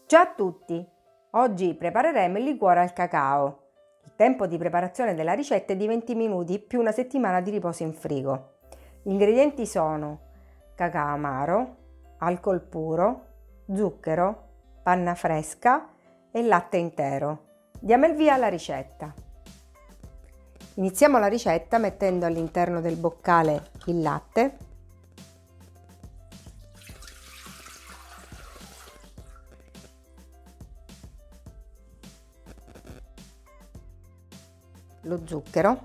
Ciao a tutti! Oggi prepareremo il liquore al cacao. Il tempo di preparazione della ricetta è di 20 minuti più una settimana di riposo in frigo. Gli ingredienti sono cacao amaro, alcol puro, zucchero, panna fresca e latte intero. Diamo il via alla ricetta. Iniziamo la ricetta mettendo all'interno del boccale il latte, lo zucchero,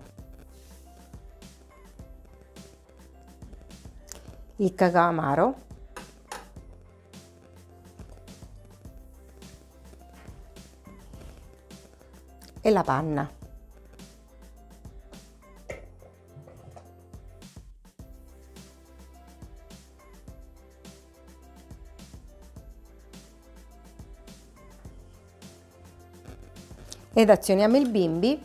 il cacao amaro, e la panna. Ed azioniamo il bimbi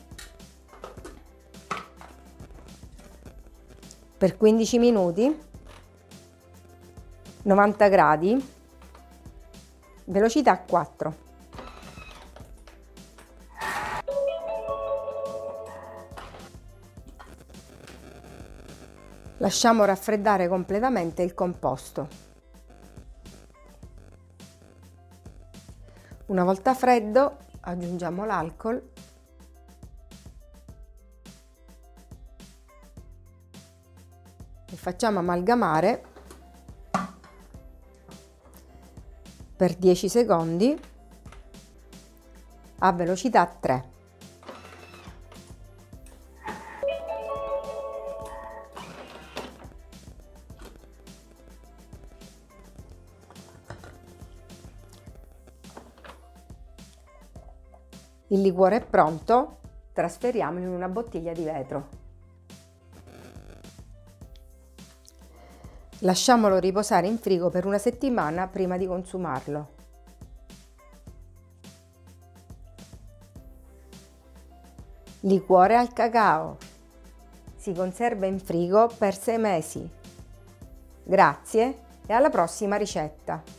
per 15 minuti, 90 gradi, velocità 4. Lasciamo raffreddare completamente il composto. Una volta freddo aggiungiamo l'alcol e facciamo amalgamare per 10 secondi a velocità 3. Il liquore è pronto, trasferiamolo in una bottiglia di vetro. Lasciamolo riposare in frigo per una settimana prima di consumarlo. Liquore al cacao. Si conserva in frigo per 6 mesi. Grazie e alla prossima ricetta!